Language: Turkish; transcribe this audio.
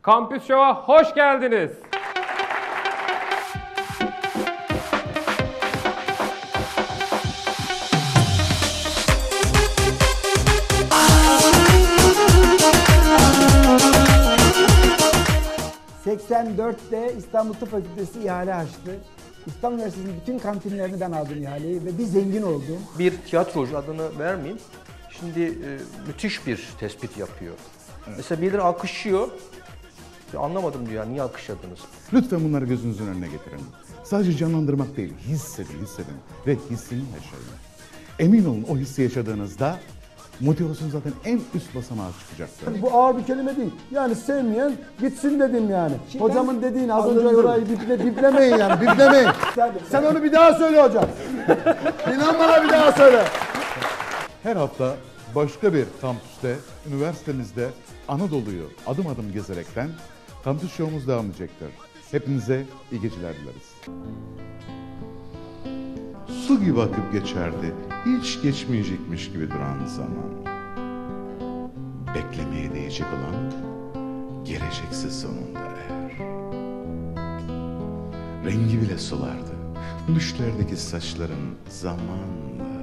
Kampüs Show'a hoş geldiniz. ...84'te İstanbul Tıp Fakültesi ihale açtı. İstanbul Üniversitesi'nin bütün kantinlerini ben aldım ihaleyi ve bir zengin oldum. Bir tiyatrocu, adını vermeyeyim, şimdi müthiş bir tespit yapıyor. Evet. Mesela birileri alkışlıyor, anlamadım diyor, niye alkışladınız? Lütfen bunları gözünüzün önüne getirin. Sadece canlandırmak değil, hissedin ve hissini yaşayın. Emin olun o hissi yaşadığınızda motivasyon zaten en üst basamağa çıkacaktır. Bu ağır bir kelime değil. Yani sevmeyen gitsin dedim yani. Şimdi Hocamın dediğini az önce orayı biplemeyin yani, biplemeyin. Sen onu bir daha söyle hocam. İnan bana bir daha söyle. Her hafta başka bir kampüste, üniversitemizde Anadolu'yu adım adım gezerekten kampüs show'umuz devam edecektir. Hepinize iyi geceler dileriz. Su gibi akıp geçerdi, hiç geçmeyecekmiş gibi duran zaman. Beklemeye değecek olan, gelecekse sonunda eğer. Rengi bile solardı, düşlerdeki saçların zamanla.